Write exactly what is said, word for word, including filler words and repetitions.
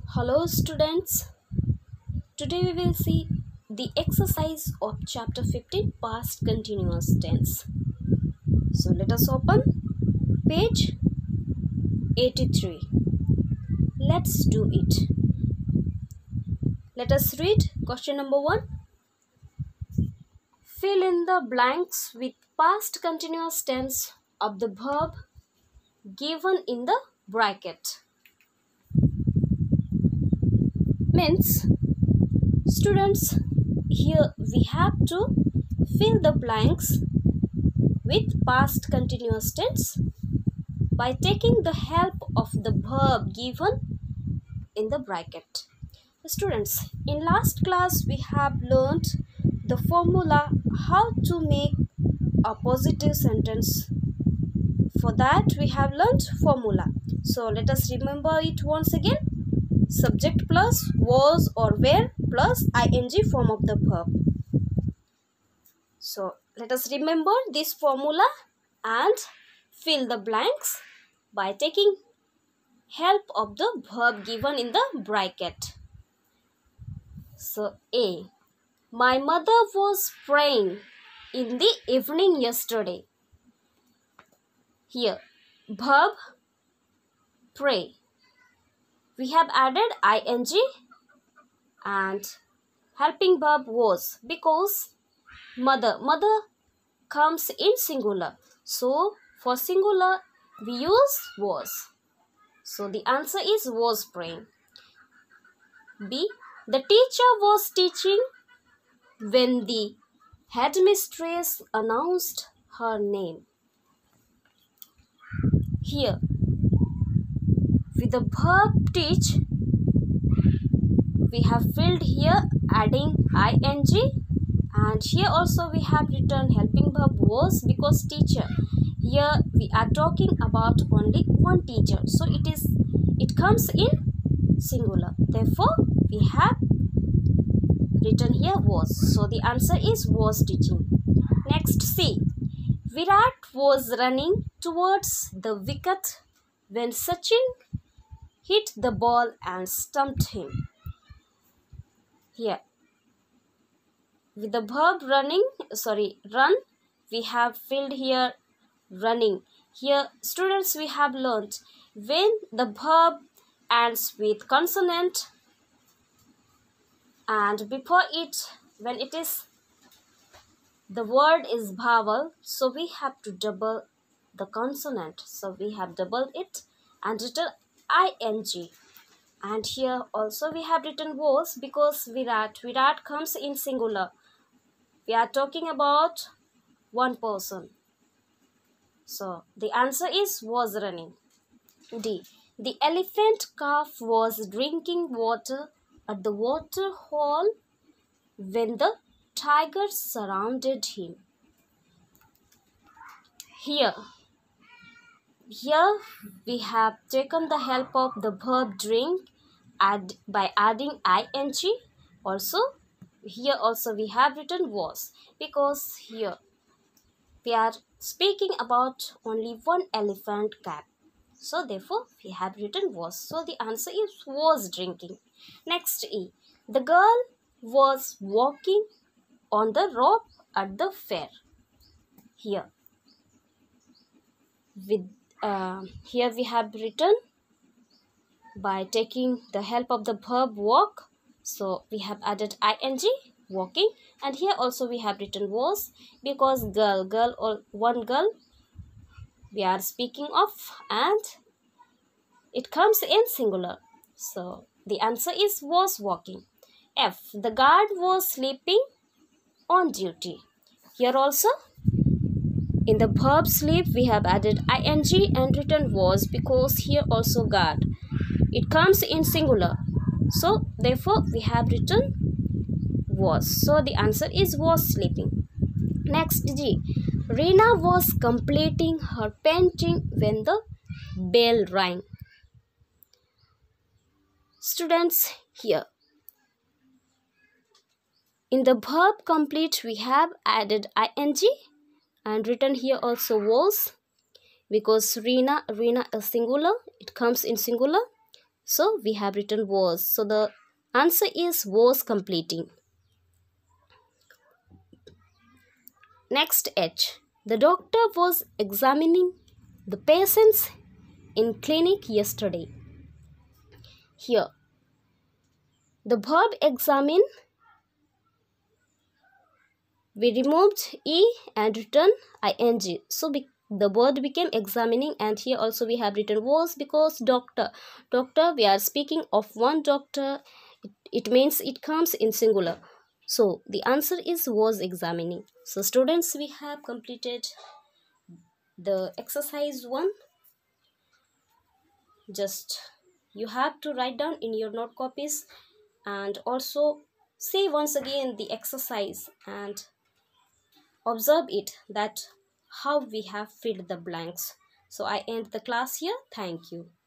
Hello students, today we will see the exercise of chapter fifteen past continuous tense. So let us open page eighty-three. Let's do it. Let us read question number one. Fill in the blanks with past continuous tense of the verb given in the bracket. Means students, here we have to fill the blanks with past continuous tense by taking the help of the verb given in the bracket. Students, in last class we have learned the formula how to make a positive sentence. For that we have learned formula. So let us remember it once again. Subject plus was or were plus ing form of the verb. So let us remember this formula and fill the blanks by taking help of the verb given in the bracket. So A. My mother was praying in the evening yesterday. Here verb pray. We have added ing and helping verb was because mother mother comes in singular. So for singular we use was. So the answer is was praying. B. The teacher was teaching when the headmistress announced her name. Here with the verb teach, we have filled here adding ing, and here also we have written helping verb was because teacher. Here we are talking about only one teacher, so it is it comes in singular. Therefore, we have written here was. So the answer is was teaching. Next, C. Virat was running towards the wicket when Sachin hit the ball and stumped him. Here with the verb running, sorry, run, we have filled here running. Here students, we have learnt when the verb ends with consonant and before it, when it is the word is vowel, so we have to double the consonant. So we have doubled it and written ing. And here also we have written was because Virat. Virat comes in singular. We are talking about one person. So the answer is was running. D. The elephant calf was drinking water at the water hole when the tigers surrounded him. Here Here we have taken the help of the verb drink add, by adding ing. Also, here also we have written was because here we are speaking about only one elephant cap. So therefore we have written was. So the answer is was drinking. Next, E. The girl was walking on the rope at the fair. Here with Uh, here we have written by taking the help of the verb walk. So we have added ing, walking, and here also we have written was because girl, girl or one girl we are speaking of and it comes in singular. So the answer is was walking. F. The guard was sleeping on duty. Here also in the verb sleep, we have added ing and written was because here also guard. It comes in singular. So, therefore, we have written was. So, the answer is was sleeping. Next, G. Reena was completing her painting when the bell rang. Students, here. In the verb complete, we have added ing. And written here also was because Reena, Reena is singular. It comes in singular. So we have written was. So the answer is was completing. Next H. The doctor was examining the patients in clinic yesterday. Here, the verb examine, we removed E and written ing. So be, the word became examining, and here also we have written was because doctor. Doctor, we are speaking of one doctor. It, it means it comes in singular. So the answer is was examining. So students, we have completed the exercise one. Just you have to write down in your note copies and also see once again the exercise and observe it, that how we have filled the blanks. So I end the class here. Thank you.